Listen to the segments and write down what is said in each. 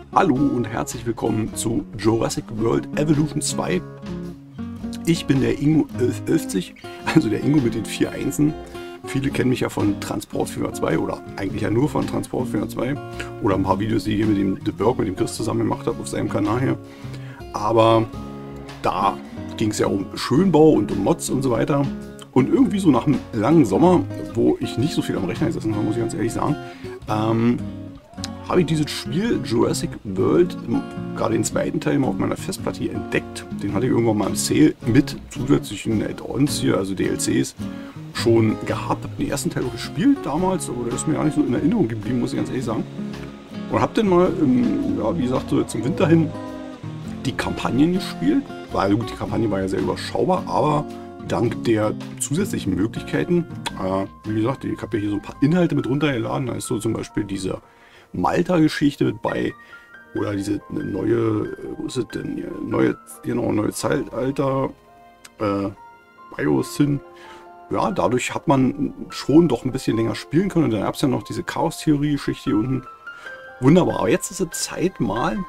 Hallo und herzlich willkommen zu Jurassic World Evolution 2. Ich bin der Ingo 1111, also der Ingo mit den 4 Einsen. Viele kennen mich ja von Transportführer 2 oder eigentlich ja nur von Transportführer 2 oder ein paar Videos, die ich hier mit dem The Berg, mit dem Chris zusammen gemacht habe auf seinem Kanal hier. Aber da ging es ja um Schönbau und um Mods und so weiter. Und irgendwie so nach einem langen Sommer, wo ich nicht so viel am Rechner gesessen habe, muss ich ganz ehrlich sagen, habe ich dieses Spiel Jurassic World, gerade den zweiten Teil, mal auf meiner Festplatte hier entdeckt. Den hatte ich irgendwann mal im Sale mit zusätzlichen Add-ons hier, also DLCs, schon gehabt. Habe den ersten Teil auch gespielt damals, aber der ist mir gar nicht so in Erinnerung geblieben, muss ich ganz ehrlich sagen. Und habe dann mal, ja, wie gesagt, so zum Winter hin die Kampagnen gespielt. Weil gut, die Kampagne war ja sehr überschaubar, aber dank der zusätzlichen Möglichkeiten, wie gesagt, ich habe ja hier so ein paar Inhalte mit runtergeladen. Da ist so zum Beispiel diese Malta-Geschichte mit bei, oder diese neue, wo ist es denn hier? Neue Zeitalter, Biosyn. Ja, dadurch hat man schon doch ein bisschen länger spielen können. Und dann gab es ja noch diese Chaos-Theorie-Geschichte hier unten. Wunderbar, aber jetzt ist es Zeit mal,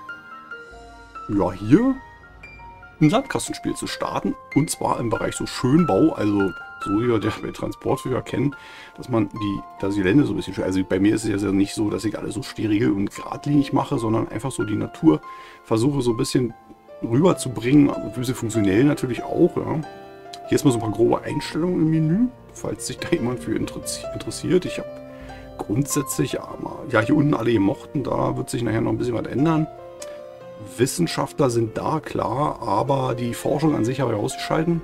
ja, hier ein Sandkastenspiel zu starten. Und zwar im Bereich so Schönbau, also so wie wir der bei Transportführer kennen, dass man die Länder so ein bisschen schön, also bei mir ist es ja nicht so, dass ich alles so steril und geradlinig mache, sondern einfach so die Natur versuche so ein bisschen rüberzubringen, ein bisschen funktionell natürlich auch, ja. Hier ist mal so ein paar grobe Einstellungen im Menü, falls sich da jemand für interessiert. Ich habe grundsätzlich, ja, hier unten alle gemochten, da wird sich nachher noch ein bisschen was ändern. Wissenschaftler sind da, klar, aber die Forschung an sich habe ich ausgeschalten.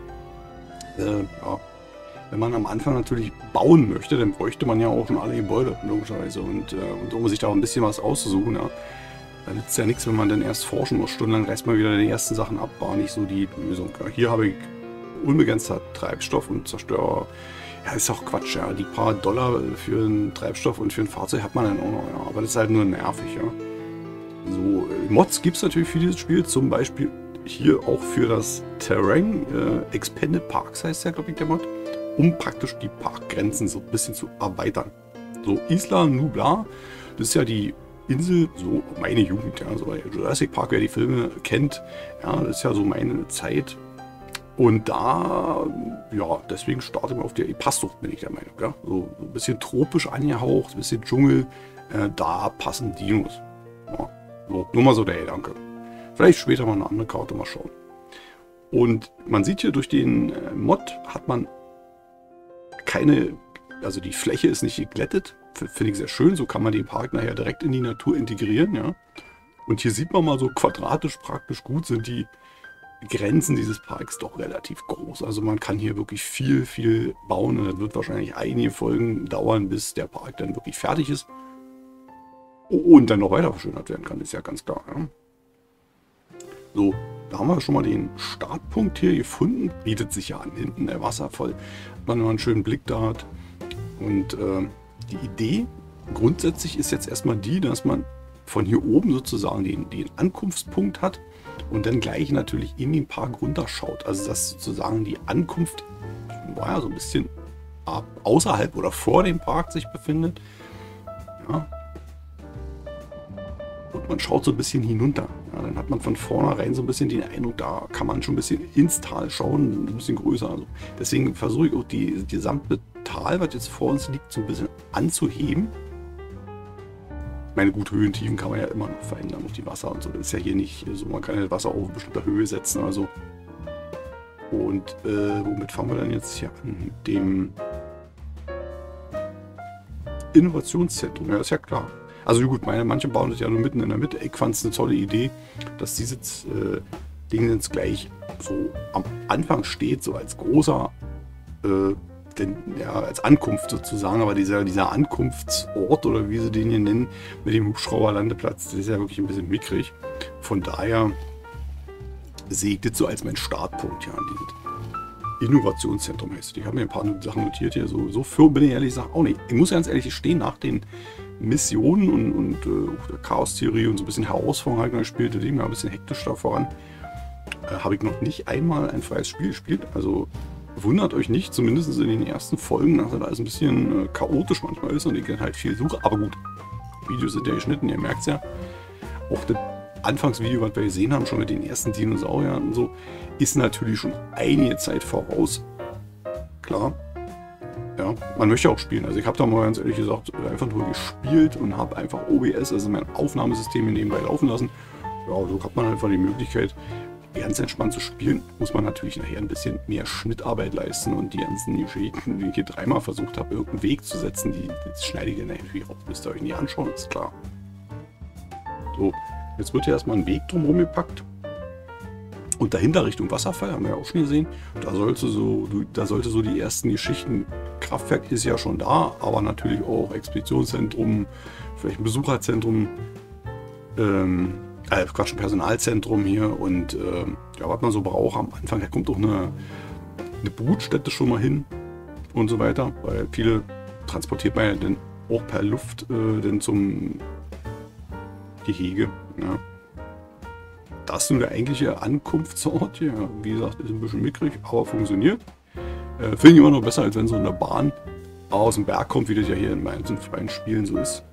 Ja. Wenn man am Anfang natürlich bauen möchte, dann bräuchte man ja auch schon alle Gebäude, logischerweise. Und um sich da ein bisschen was auszusuchen, ja, dann nützt ja nichts, wenn man dann erst forschen muss. Stundenlang reißt man wieder die ersten Sachen ab, war nicht so die Lösung. Ja, hier habe ich unbegrenzter Treibstoff und Zerstörer. Ja, ist auch Quatsch, ja. Die paar Dollar für einen Treibstoff und für ein Fahrzeug hat man dann auch noch, ja. Aber das ist halt nur nervig, ja. So, Mods gibt es natürlich für dieses Spiel, zum Beispiel hier auch für das Terrain, Expanded Parks heißt ja, glaube ich, der Mod, um praktisch die Parkgrenzen so ein bisschen zu erweitern. So, Isla Nublar, das ist ja die Insel, so meine Jugend, ja, so bei Jurassic Park, wer die Filme kennt, ja, das ist ja so meine Zeit. Und da, ja, deswegen starten wir auf der, passt doch, bin ich der Meinung, ja, so ein bisschen tropisch angehaucht, ein bisschen Dschungel, da passen Dinos. Ja, so, nur mal so der Gedanke. Vielleicht später mal eine andere Karte, mal schauen. Und man sieht hier durch den Mod hat man keine, also die Fläche ist nicht geglättet. Finde ich sehr schön. So kann man den Park nachher direkt in die Natur integrieren, ja. Und hier sieht man mal so quadratisch praktisch gut sind die Grenzen dieses Parks doch relativ groß. Also man kann hier wirklich viel bauen und das wird wahrscheinlich einige Folgen dauern, bis der Park dann wirklich fertig ist. Und dann noch weiter verschönert werden kann, ist ja ganz klar, ja. So, da haben wir schon mal den Startpunkt hier gefunden. Bietet sich ja an, hinten der Wasserfall, hat man immer einen schönen Blick da hat. Und die Idee grundsätzlich ist jetzt erstmal die, dass man von hier oben sozusagen den Ankunftspunkt hat und dann gleich natürlich in den Park runterschaut. Also dass sozusagen die Ankunft, ja, so ein bisschen außerhalb oder vor dem Park sich befindet. Ja. Und man schaut so ein bisschen hinunter. Ja, dann hat man von vornherein so ein bisschen den Eindruck, da kann man schon ein bisschen ins Tal schauen, ein bisschen größer. Also deswegen versuche ich auch die gesamte Tal, was jetzt vor uns liegt, so ein bisschen anzuheben. Meine gut, Höhentiefen kann man ja immer noch verändern durch die Wasser und so. Das ist ja hier nicht so, man kann ja das Wasser auf bestimmter Höhe setzen oder so. Und womit fangen wir dann jetzt hier an? Dem Innovationszentrum, ja, ist ja klar. Also gut, manche bauen das ja nur mitten in der Mitte. Ich fand es eine tolle Idee, dass dieses Ding jetzt gleich so am Anfang steht, so als großer, ja, als Ankunft sozusagen. Aber dieser Ankunftsort oder wie sie den hier nennen, mit dem Hubschrauberlandeplatz, das ist ja wirklich ein bisschen mickrig. Von daher sehe ich das so als mein Startpunkt, ja, dieses Innovationszentrum heißt. Ich habe mir ein paar Sachen notiert hier. So für bin ich ehrlich gesagt auch nicht. Ich muss ganz ehrlich stehen, nach den Missionen und der Chaos-Theorie und so ein bisschen Herausforderung halt gespielt, da ging mir ein bisschen hektisch da voran. Habe ich noch nicht einmal ein freies Spiel gespielt. Also wundert euch nicht, zumindest in den ersten Folgen, dass das alles ein bisschen chaotisch manchmal ist und ich halt viel suche. Aber gut, Videos sind ja geschnitten, ihr merkt es ja. Auch das Anfangsvideo, was wir gesehen haben, schon mit den ersten Dinosauriern und so, ist natürlich schon einige Zeit voraus. Klar. Ja, man möchte auch spielen. Also ich habe da mal ganz ehrlich gesagt einfach nur gespielt und habe einfach OBS, also mein Aufnahmesystem nebenbei laufen lassen. Ja, so hat man einfach die Möglichkeit, ganz entspannt zu spielen. Muss man natürlich nachher ein bisschen mehr Schnittarbeit leisten und die ganzen Geschichten, die ich hier dreimal versucht habe, irgendeinen Weg zu setzen, das schneide ich dann natürlich auch. Müsst ihr euch nicht anschauen, ist klar. So, jetzt wird hier erstmal ein Weg drumherum gepackt. Und dahinter Richtung Wasserfall, haben wir ja auch schon gesehen, da sollte so die ersten Geschichten, Kraftwerk ist ja schon da, aber natürlich auch Expeditionszentrum, vielleicht ein Besucherzentrum, Quatsch, ein Personalzentrum hier und ja, was man so braucht am Anfang, da kommt auch eine Brutstätte schon mal hin und so weiter, weil viele transportiert man ja dann auch per Luft dann zum Gehege, ja. Das ist nun der eigentliche Ankunftsort hier. Wie gesagt, ist ein bisschen mickrig, aber funktioniert. Finde ich immer noch besser, als wenn so eine Bahn aus dem Berg kommt, wie das ja hier in meinen freien Spielen so ist.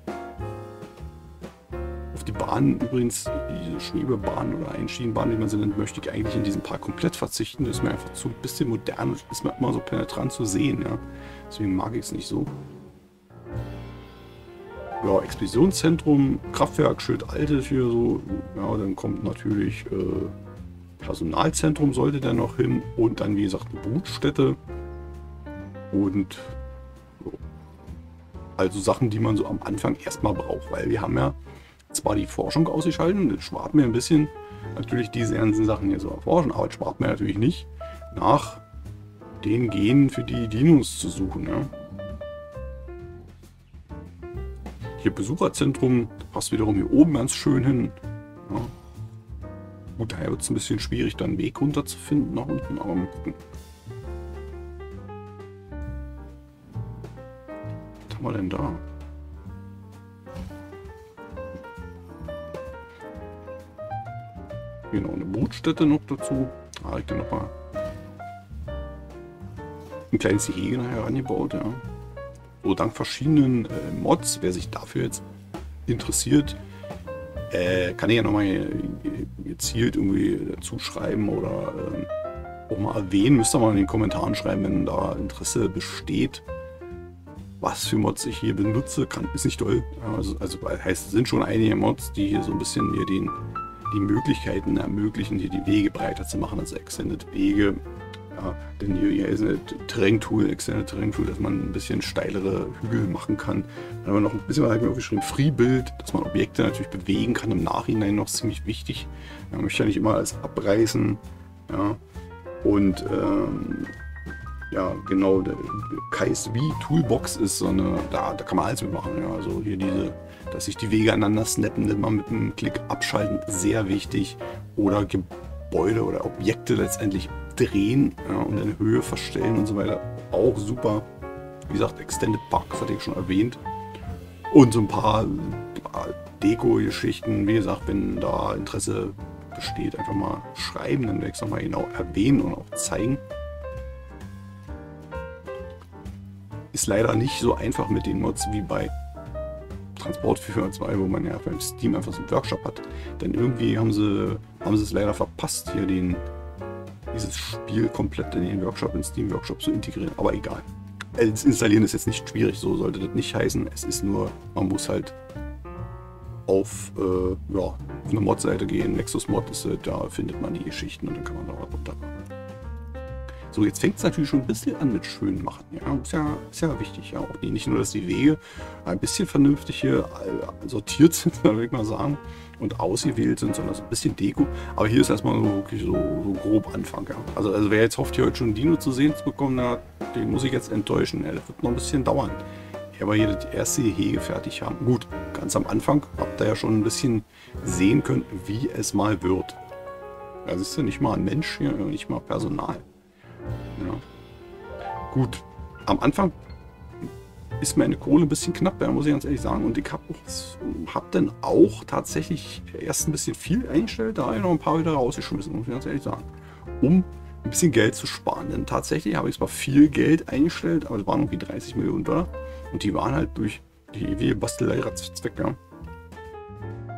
Auf die Bahn übrigens, diese Schwebebahn oder Einschienenbahn, die man sie nennt, möchte ich eigentlich in diesem Park komplett verzichten. Das ist mir einfach zu ein bisschen modern und ist mir immer so penetrant zu sehen. Ja. Deswegen mag ich es nicht so. Ja, Expeditionszentrum, Kraftwerk, Schild Altes hier so. Ja, dann kommt natürlich Personalzentrum sollte da noch hin und dann wie gesagt eine Brutstätte und so. Also Sachen, die man so am Anfang erstmal braucht, weil wir haben ja zwar die Forschung ausgeschaltet, das spart mir ein bisschen natürlich diese ganzen Sachen hier so erforschen, aber das spart mir natürlich nicht nach den Genen für die Dinos zu suchen. Ja. Hier Besucherzentrum, passt wiederum hier oben ganz schön hin. Ja. Gut, daher wird es ein bisschen schwierig, dann einen Weg runter zu finden nach unten, aber mal gucken. Was haben wir denn da? Genau, eine Brutstätte noch dazu. Da habe ich dann nochmal ein kleines Gehege nachher angebaut, ja. So, dank verschiedenen Mods, wer sich dafür jetzt interessiert, kann ich ja nochmal gezielt irgendwie dazu schreiben oder auch mal erwähnen. Müsst ihr mal in den Kommentaren schreiben, wenn da Interesse besteht, was für Mods ich hier benutze. Ist nicht toll. Also heißt, es sind schon einige Mods, die hier so ein bisschen hier die Möglichkeiten ermöglichen, hier die Wege breiter zu machen, also Extended Wege. Ja, denn hier ist ein Terrain-Tool, Extended Terrain-Tool, dass man ein bisschen steilere Hügel machen kann. Dann haben wir noch ein bisschen was aufgeschrieben, Free-Build, dass man Objekte natürlich bewegen kann, im Nachhinein noch ziemlich wichtig. Man möchte ja nicht immer alles abreißen. Ja. Und ja, genau, der KSV-Toolbox ist so eine, da kann man alles mitmachen. Ja. Also hier dass sich die Wege aneinander snappen, nicht mal mit einem Klick abschalten, sehr wichtig. Oder Gebäude oder Objekte letztendlich drehen, ja, und in Höhe verstellen und so weiter. Auch super. Wie gesagt, Extended Park, das hatte ich schon erwähnt. Und so ein paar Deko-Geschichten. Wie gesagt, wenn da Interesse besteht, einfach mal schreiben, dann werde ich es nochmal genau erwähnen und auch zeigen. Ist leider nicht so einfach mit den Mods wie bei Transport 402, wo man ja beim Steam einfach so einen Workshop hat. Denn irgendwie haben sie es leider verpasst, hier dieses Spiel komplett in den Workshop, in Steam Workshop zu integrieren. Aber egal. Das Installieren ist jetzt nicht schwierig, so sollte das nicht heißen. Es ist nur, man muss halt auf eine Mod-Seite gehen. Nexus Mod ist, da findet man die Geschichten und dann kann man da runterladen. So, jetzt fängt es natürlich schon ein bisschen an mit schön machen. Ja, ist ja wichtig. Ja, auch nicht nur, dass die Wege ein bisschen vernünftig hier sortiert sind, würde ich mal sagen, und ausgewählt sind, sondern so ein bisschen Deko. Aber hier ist erstmal so wirklich so grob Anfang. Ja. Also wer jetzt hofft, hier heute schon ein Dino zu sehen zu bekommen, den muss ich jetzt enttäuschen. Ja, das wird noch ein bisschen dauern. Aber hier das erste Gehege fertig haben. Gut, ganz am Anfang habt ihr ja schon ein bisschen sehen können, wie es mal wird. Das ist ja nicht mal ein Mensch hier, nicht mal Personal. Ja. Gut, am Anfang ist meine Kohle ein bisschen knapp, ja, muss ich ganz ehrlich sagen. Und ich hab dann auch tatsächlich erst ein bisschen viel eingestellt, da habe ich noch ein paar wieder rausgeschmissen, muss ich ganz ehrlich sagen. Um ein bisschen Geld zu sparen. Denn tatsächlich habe ich zwar viel Geld eingestellt, aber es waren irgendwie 30 Millionen $. Und die waren halt durch die ewige Bastelei weg. Ja.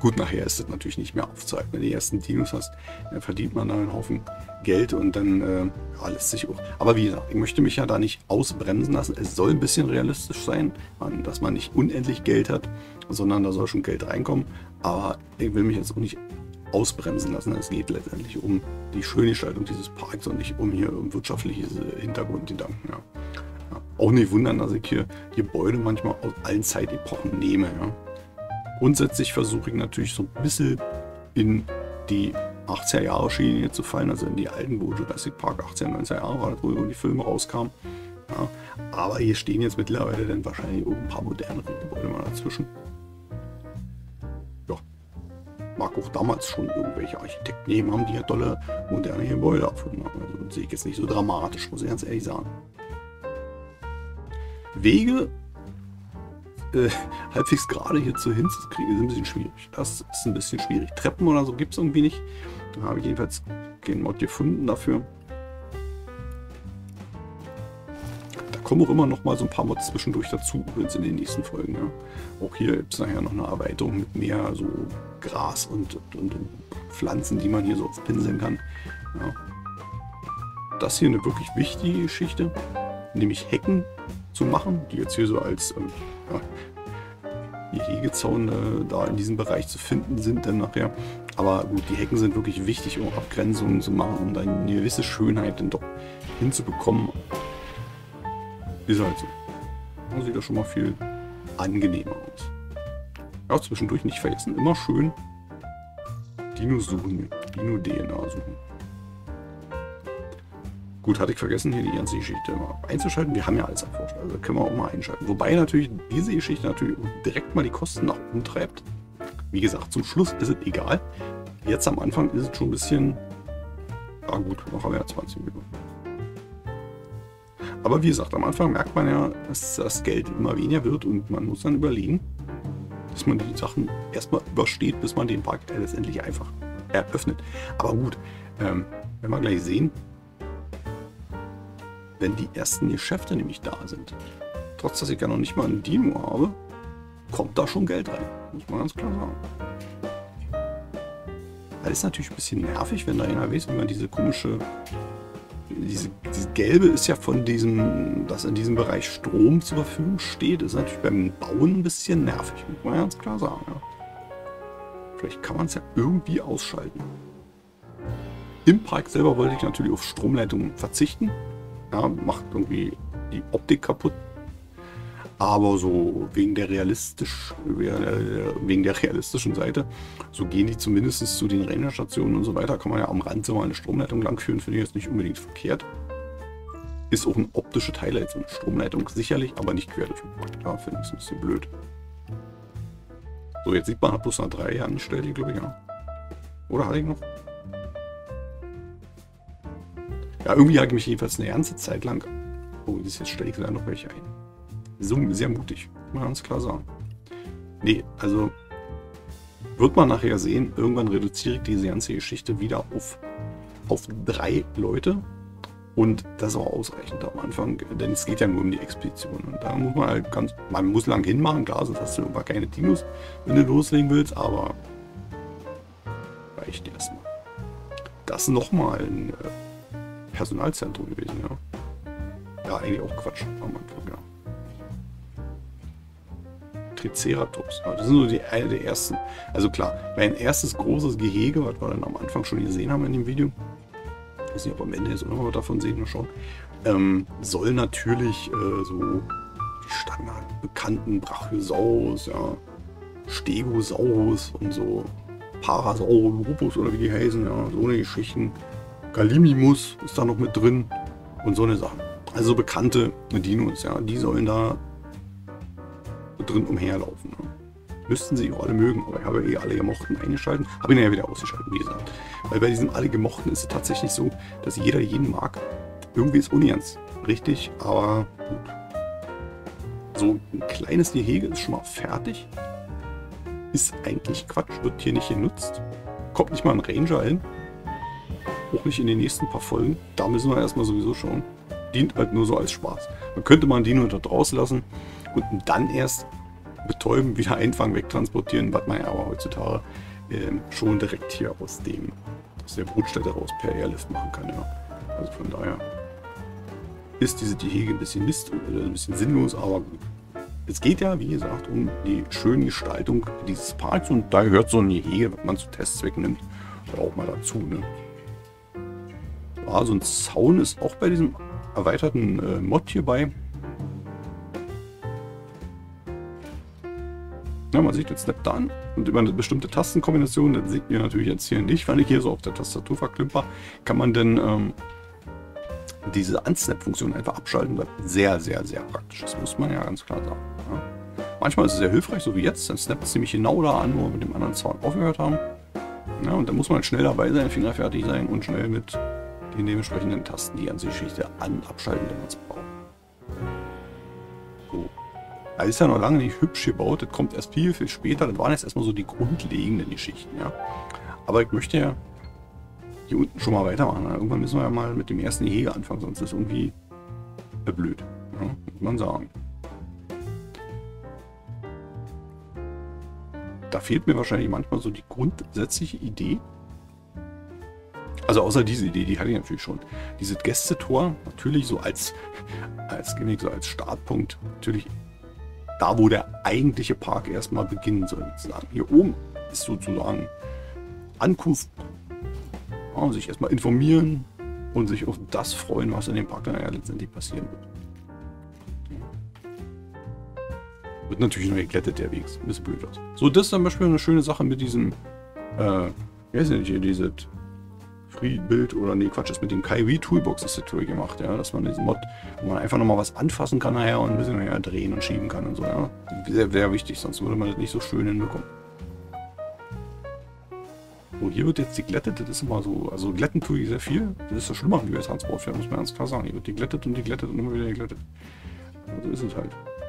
Gut, nachher ist es natürlich nicht mehr aufzuhalten. Wenn du die ersten Dinos hast, dann verdient man da einen Haufen Geld und dann ja, lässt sich auch. Aber wie gesagt, ich möchte mich ja da nicht ausbremsen lassen. Es soll ein bisschen realistisch sein, dass man nicht unendlich Geld hat, sondern da soll schon Geld reinkommen. Aber ich will mich jetzt auch nicht ausbremsen lassen. Es geht letztendlich um die schöne Gestaltung dieses Parks und nicht um wirtschaftliche Hintergrundgedanken. Ja. Ja. Auch nicht wundern, dass ich hier Gebäude manchmal aus allen Zeitepochen nehme. Ja. Grundsätzlich versuche ich natürlich so ein bisschen in die 80er-Jahre-Schiene zu fallen, also in die alten, wo Jurassic Park 18er, 90er Jahre war, wo die Filme rauskamen. Ja, aber hier stehen jetzt mittlerweile dann wahrscheinlich ein paar modernere Gebäude mal dazwischen. Ja, mag auch damals schon irgendwelche Architekten gegeben haben, die ja tolle moderne Gebäude erfunden haben. Also das sehe ich jetzt nicht so dramatisch, muss ich ganz ehrlich sagen. Wege halbwegs gerade hier zu hinzukriegen, ist ein bisschen schwierig. Das ist ein bisschen schwierig. Treppen oder so gibt es irgendwie nicht. Da habe ich jedenfalls keinen Mod gefunden dafür. Da kommen auch immer noch mal so ein paar Mods zwischendurch dazu, übrigens in den nächsten Folgen. Ja. Auch hier gibt es nachher noch eine Erweiterung mit mehr so Gras und Pflanzen, die man hier so aufpinseln kann. Ja. Das hier eine wirklich wichtige Geschichte, nämlich Hecken zu machen, die jetzt hier so als Gehegezaun da in diesem Bereich zu finden sind dann nachher. Aber gut, die Hecken sind wirklich wichtig, um Abgrenzungen zu machen, um dann eine gewisse Schönheit dann doch hinzubekommen. Ist halt so. Da sieht das schon mal viel angenehmer aus. Ja, zwischendurch nicht vergessen, immer schön Dino suchen, Dino-DNA suchen. Gut, hatte ich vergessen, hier die ganze Geschichte mal einzuschalten. Wir haben ja alles erforscht, also können wir auch mal einschalten. Wobei natürlich diese Geschichte natürlich direkt mal die Kosten nach oben treibt. Wie gesagt, zum Schluss ist es egal. Jetzt am Anfang ist es schon ein bisschen... Ja gut, noch haben wir ja 20 Minuten. Aber wie gesagt, am Anfang merkt man ja, dass das Geld immer weniger wird und man muss dann überlegen, dass man die Sachen erstmal übersteht, bis man den Park letztendlich einfach eröffnet. Aber gut, wenn wir gleich sehen, wenn die ersten Geschäfte nämlich da sind, trotz dass ich ja noch nicht mal einen Dino habe, kommt da schon Geld rein, muss man ganz klar sagen. Das ist natürlich ein bisschen nervig, wenn da einer weiß, wie man diese komische, diese gelbe ist ja von diesem, dass in diesem Bereich Strom zur Verfügung steht, ist natürlich beim Bauen ein bisschen nervig, muss man ganz klar sagen. Ja. Vielleicht kann man es ja irgendwie ausschalten. Im Park selber wollte ich natürlich auf Stromleitungen verzichten. Ja, macht irgendwie die Optik kaputt. Aber so wegen der realistischen Seite, so gehen die zumindest zu den Rangerstationen und so weiter. Kann man ja am Rand so mal eine Stromleitung langführen, finde ich jetzt nicht unbedingt verkehrt. Ist auch ein optisches Highlight, so eine Stromleitung sicherlich, aber nicht quer durch den Park. Da finde ich es ein bisschen blöd. So, jetzt sieht man, hat bloß noch 3 angestellt, glaube ich, ja. Oder hatte ich noch? Ja, irgendwie habe ich mich jedenfalls eine ganze Zeit lang... Oh, jetzt stelle ich da noch welche ein. So sehr mutig, muss man ganz klar sagen. Nee, also wird man nachher sehen, irgendwann reduziere ich diese ganze Geschichte wieder auf 3 Leute. Und das ist auch ausreichend am Anfang, denn es geht ja nur um die Expedition. Und da muss man halt man muss lang hinmachen, klar, sonst hast du irgendwann keine Dinos, wenn du loslegen willst, aber reicht erstmal. Das ist nochmal ein Personalzentrum gewesen, ja. Ja, eigentlich auch Quatsch am Anfang, ja. Triceratops, ja, das sind so eine der ersten. Also klar, mein erstes großes Gehege, was wir dann am Anfang schon gesehen haben in dem Video, ich weiß nicht, ob am Ende jetzt auch noch was davon sehen wir schon, soll natürlich so die Standard bekannten Brachiosaurus, ja, Stegosaurus und so Parasaurolophus oder wie die heißen, ja, so eine Geschichten. Gallimimus ist da noch mit drin und so eine Sache. Also bekannte Dinos, ja, die sollen da drin umherlaufen. Ja. Müssten sie auch alle mögen, aber ich habe eh alle Gemochten eingeschalten. Habe ich nachher wieder ausgeschaltet, wie gesagt. Weil bei diesen alle Gemochten ist es tatsächlich so, dass jeder jeden mag. Irgendwie ist Uni ganz richtig, aber gut. So ein kleines Gehege ist schon mal fertig. Ist eigentlich Quatsch, wird hier nicht genutzt. Kommt nicht mal ein Ranger hin. Auch nicht in den nächsten paar Folgen. Da müssen wir erstmal sowieso schauen. Dient halt nur so als Spaß. Man könnte mal einen Dino da draußen lassen und dann erst betäuben, wieder einfangen, wegtransportieren, was man ja aber heutzutage schon direkt hier aus der Brutstätte raus per Airlift machen kann. Ja. Also von daher ist diese Gehege ein bisschen Mist und ein bisschen sinnlos, aber gut. Es geht ja, wie gesagt, um die schöne Gestaltung dieses Parks und da gehört so ein Gehege, was man zu Testzwecken nimmt, auch mal dazu. Ne? Ja, so ein Zaun ist auch bei diesem erweiterten Mod hierbei. Ja, man sieht jetzt Snap da an und über eine bestimmte Tastenkombination, das seht ihr natürlich jetzt hier nicht, weil ich hier so auf der Tastatur verklimper, kann man dann diese Unsnap-Funktion einfach abschalten. Das ist sehr, sehr, sehr praktisch. Das muss man ja ganz klar sagen. Ja. Manchmal ist es sehr hilfreich, so wie jetzt. Dann snappt es ziemlich genau da an, wo wir mit dem anderen Zaun aufgehört haben. Ja, und dann muss man halt schnell dabei sein, fingerfertig sein und schnell mit den dementsprechenden Tasten die ganze Geschichte abschalten, wenn man es braucht. So. Das ist ja noch lange nicht hübsch gebaut. Das kommt erst viel, viel später. Das waren jetzt erstmal so die grundlegenden Geschichten. Ja. Aber ich möchte ja hier unten schon mal weitermachen. Irgendwann müssen wir ja mal mit dem ersten Gehege anfangen, sonst ist es irgendwie blöd. Ja, muss man sagen. Da fehlt mir wahrscheinlich manchmal so die grundsätzliche Idee. Also außer diese Idee, die hatte ich natürlich schon. Dieses Gästetor, natürlich so als Gimmick, so als Startpunkt, natürlich da, wo der eigentliche Park erstmal beginnen soll. Sozusagen. Hier oben ist sozusagen Ankunft. Ja, sich erstmal informieren und sich auf das freuen, was in dem Park dann ja letztendlich passieren wird. Wird natürlich noch geglättet, der Weg. Ein bisschen blöd aus. So, das ist zum Beispiel eine schöne Sache mit diesem, wie heißt denn hier, dieses Free-Bild oder nee, Quatsch, ist mit dem KI Toolbox ist das toll gemacht, ja, dass man diesen Mod, wo man einfach nochmal was anfassen kann nachher und ein bisschen nachher drehen und schieben kann und so, ja. Sehr, sehr wichtig, sonst würde man das nicht so schön hinbekommen. So, hier wird jetzt die geglättet, das ist immer so, also glätten tue ich sehr viel, das ist so schlimmer wie bei Transportpferd, muss man ganz klar sagen. Hier wird die geglättet und immer wieder geglättet. So ist es halt.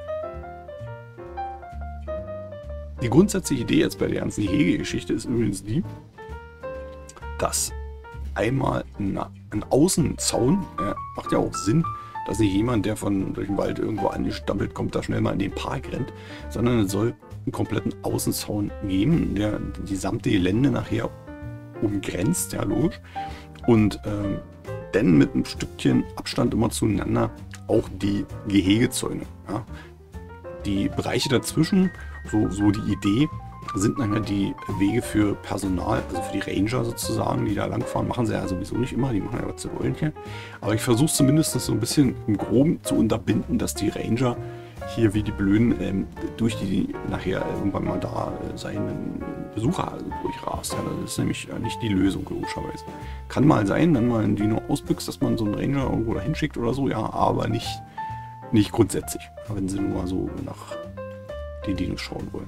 Die grundsätzliche Idee jetzt bei der ganzen Hege-Geschichte ist übrigens die, dass einmal ein Außenzaun, macht ja auch Sinn, dass nicht jemand, der durch den Wald irgendwo angestampelt kommt, da schnell mal in den Park rennt, sondern es soll einen kompletten Außenzaun geben, der die gesamte Gelände nachher umgrenzt, ja logisch, und dann mit einem Stückchen Abstand immer zueinander auch die Gehegezäune. Ja. Die Bereiche dazwischen, so die Idee, sind nachher die Wege für Personal, also für die Ranger sozusagen, die da langfahren. Machen sie ja sowieso nicht immer, die machen ja was sie wollen hier. Aber ich versuche zumindest das so ein bisschen im Groben zu unterbinden, dass die Ranger hier wie die Blöden durch die nachher irgendwann mal da seinen Besucher durchrast. Ja, das ist nämlich nicht die Lösung, logischerweise. Kann mal sein, wenn man ein Dino ausbüchst, dass man so einen Ranger irgendwo da hinschickt oder so, ja, aber nicht grundsätzlich, wenn sie nur so nach den Dinos schauen wollen.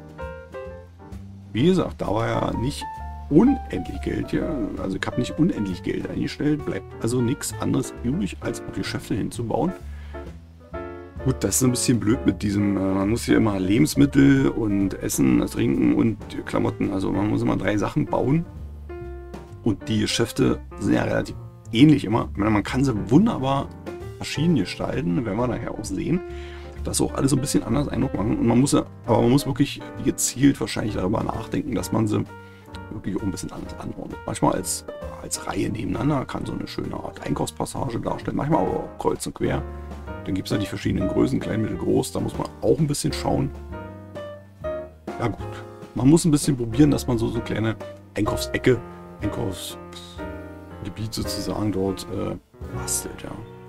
Wie gesagt, da war ja nicht unendlich Geld hier, also ich habe nicht unendlich Geld eingestellt, bleibt also nichts anderes übrig, als auch Geschäfte hinzubauen. Gut, das ist ein bisschen blöd mit diesem, man muss hier immer Lebensmittel und Essen, Trinken und Klamotten, also man muss immer 3 Sachen bauen und die Geschäfte sind ja relativ ähnlich immer. Ich meine, man kann sie wunderbar verschieden gestalten, werden wir nachher auch sehen. Das auch alles so ein bisschen anders Eindruck machen. Und man muss wirklich gezielt wahrscheinlich darüber nachdenken, dass man sie wirklich auch ein bisschen anders anordnet. Manchmal als Reihe nebeneinander kann so eine schöne Art Einkaufspassage darstellen, manchmal aber auch kreuz und quer. Dann gibt es ja die verschiedenen Größen, klein, mittel, groß. Da muss man auch ein bisschen schauen. Ja gut, man muss ein bisschen probieren, dass man so kleine Einkaufsecke, Einkaufsgebiet sozusagen dort bastelt. Ja.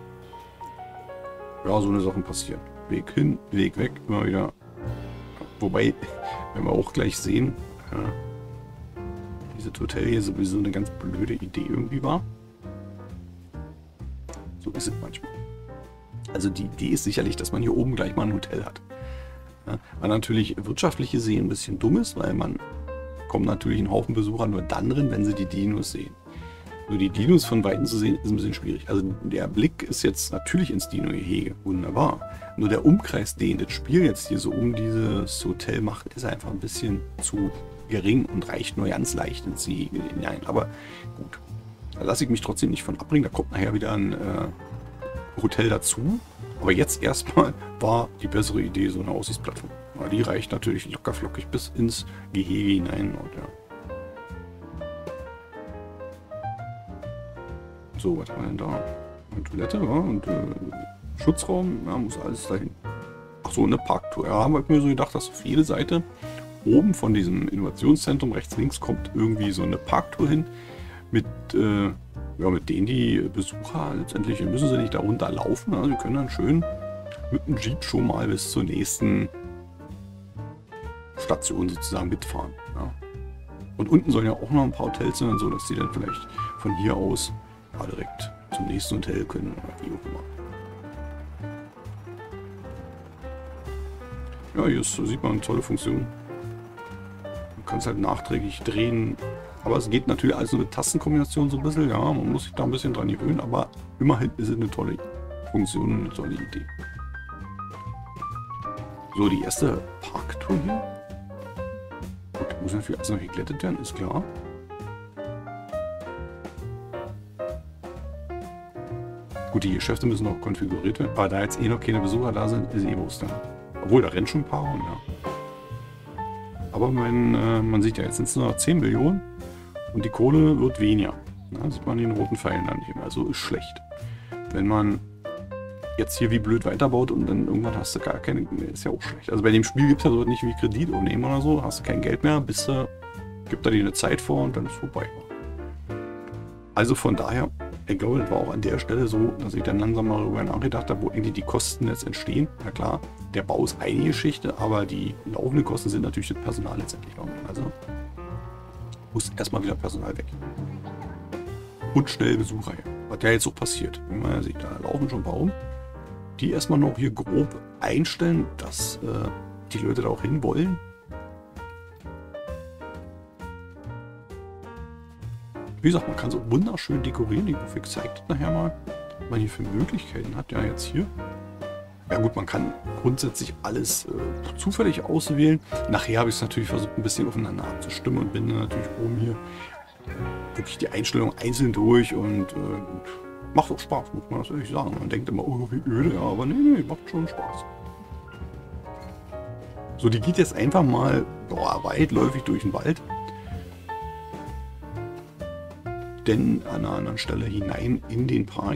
Ja, so eine Sachen passieren. Weg hin, Weg weg, immer wieder. Wobei, wenn wir auch gleich sehen, dieses Hotel hier sowieso eine ganz blöde Idee irgendwie war. So ist es manchmal. Also die Idee ist sicherlich, dass man hier oben gleich mal ein Hotel hat. Ja, weil natürlich wirtschaftlich gesehen ein bisschen dumm ist, weil man kommt natürlich ein Haufen Besucher nur dann drin, wenn sie die Dinos sehen. Nur die Dinos von Weitem zu sehen, ist ein bisschen schwierig. Also der Blick ist jetzt natürlich ins Dino-Gehege, wunderbar. Nur der Umkreis, den das Spiel jetzt hier so um dieses Hotel macht, ist einfach ein bisschen zu gering und reicht nur ganz leicht ins Gehege hinein. Aber gut, da lasse ich mich trotzdem nicht von abbringen. Da kommt nachher wieder ein Hotel dazu. Aber jetzt erstmal war die bessere Idee so eine Aussichtsplattform. Aber die reicht natürlich locker flockig bis ins Gehege hinein. Und ja. So, was haben wir denn da? Eine Toilette, ja, und Schutzraum, ja, muss alles dahin. Ach so, eine Parktour. Ja, haben wir mir so gedacht, dass auf jede Seite oben von diesem Innovationszentrum rechts, links kommt irgendwie so eine Parktour hin. Mit, ja, mit denen die Besucher letztendlich müssen sie nicht da runterlaufen. Also sie können dann schön mit dem Jeep schon mal bis zur nächsten Station sozusagen mitfahren. Ja. Und unten sollen ja auch noch ein paar Hotels sein, so dass sie dann vielleicht von hier aus ja, direkt zum nächsten Hotel können oder wie auch immer. Ja, hier sieht man eine tolle Funktion. Man kann es halt nachträglich drehen. Aber es geht natürlich alles nur mit Tastenkombination so ein bisschen. Ja, man muss sich da ein bisschen dran gewöhnen. Aber immerhin ist es eine tolle Funktion und eine tolle Idee. So, die erste Parktour hier. Gut, muss natürlich alles noch geglättet werden, ist klar. Gut, die Geschäfte müssen noch konfiguriert werden. Aber da jetzt eh noch keine Besucher da sind, ist eh Wurst da. Obwohl, da rennen schon ein paar und ja. Aber man sieht ja, jetzt sind es nur noch 10 Millionen und die Kohle wird weniger. Da sieht man den roten Pfeilen dann nicht mehr. Also ist schlecht. Wenn man jetzt hier wie blöd weiterbaut und dann irgendwann hast du gar keine, ist ja auch schlecht. Also bei dem Spiel gibt es ja so nicht wie Kredit aufnehmen oder so, hast du kein Geld mehr, gibt da dir eine Zeit vor und dann ist vorbei. Also von daher, ich glaube, das war auch an der Stelle so, dass ich dann langsam mal darüber nachgedacht habe, wo eigentlich die Kosten jetzt entstehen. Na klar, der Bau ist eine Geschichte, aber die laufenden Kosten sind natürlich das Personal letztendlich noch. Also muss erstmal wieder Personal weg. Und schnell Besucher her. Was ja jetzt so passiert. Wie man ja sieht, da laufen schon ein paar rum. Die erstmal noch hier grob einstellen, dass die Leute da auch hin wollen. Wie gesagt, man kann so wunderschön dekorieren. Die Grafik zeigt das nachher mal, was man hier für Möglichkeiten hat. Ja, jetzt hier. Ja gut, man kann grundsätzlich alles zufällig auswählen. Nachher habe ich es natürlich versucht, ein bisschen aufeinander abzustimmen und bin dann natürlich oben hier wirklich die Einstellung einzeln durch und macht auch Spaß, muss man natürlich sagen. Man denkt immer, oh, wie öde, ja, aber nee, macht schon Spaß. So, die geht jetzt einfach mal weitläufig durch den Wald. Denn an einer anderen Stelle hinein in den Park.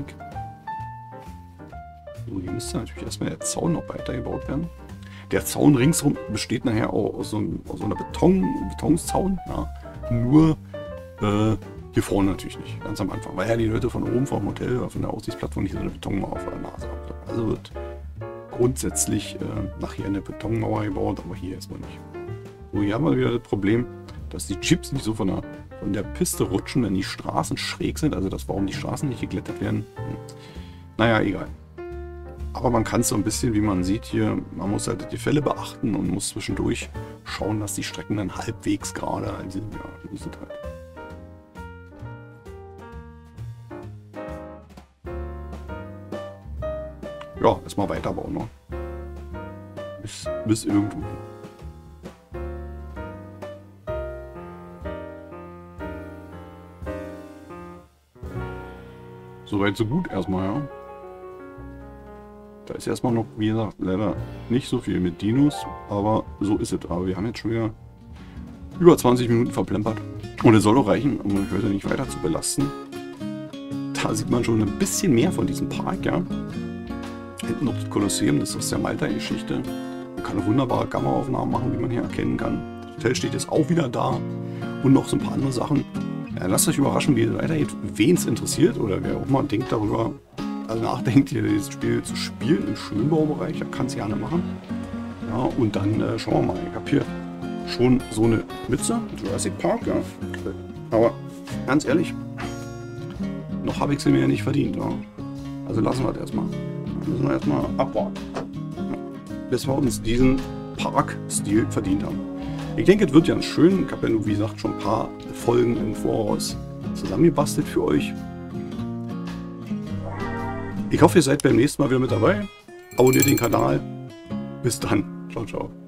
So, hier müsste natürlich erstmal der Zaun noch weitergebaut werden. Der Zaun ringsherum besteht nachher auch aus so einer Betonzaun. Ja. Nur hier vorne natürlich nicht, ganz am Anfang. Weil ja die Leute von oben vom Hotel oder von der Aussichtsplattform nicht so eine Betonmauer auf der Nase haben. Also wird grundsätzlich nachher eine Betonmauer gebaut, aber hier erstmal nicht. So, hier haben wir wieder das Problem, dass die Chips nicht so von der Piste rutschen, wenn die Straßen schräg sind. Also das, warum die Straßen nicht geglättet werden. Naja, egal. Aber man kann es so ein bisschen, wie man sieht hier, man muss halt die Fälle beachten und muss zwischendurch schauen, dass die Strecken dann halbwegs gerade sind. Ja, so ist es halt. Ja, erstmal weiterbauen, ne? Bis irgendwo. Soweit so gut erstmal, ja. Da ist erstmal noch, wie gesagt, leider nicht so viel mit Dinos, aber so ist es. Aber wir haben jetzt schon wieder über 20 Minuten verplempert. Und es soll auch reichen, um euch heute nicht weiter zu belasten. Da sieht man schon ein bisschen mehr von diesem Park, ja. Hinten noch das Kolosseum, das ist aus der Malta-Geschichte. Man kann eine wunderbare Kameraaufnahmen machen, wie man hier erkennen kann. Das Hotel steht jetzt auch wieder da. Und noch so ein paar andere Sachen. Ja, lasst euch überraschen, wie es weitergeht. Wen es interessiert oder wer auch mal denkt darüber, also nachdenkt, hier dieses Spiel zu spielen im Schönbaubereich, kann es gerne machen. Ja, und dann schauen wir mal. Ich habe hier schon so eine Mütze, Jurassic Park, ja. Aber ganz ehrlich, noch habe ich sie mir ja nicht verdient. Ja. Also lassen wir das erstmal. Müssen wir erstmal abwarten, ja, bis wir uns diesen Park-Stil verdient haben. Ich denke, es wird ja schön. Ich habe ja, wie gesagt, schon ein paar Folgen im Voraus zusammengebastelt für euch. Ich hoffe, ihr seid beim nächsten Mal wieder mit dabei. Abonniert den Kanal. Bis dann. Ciao, ciao.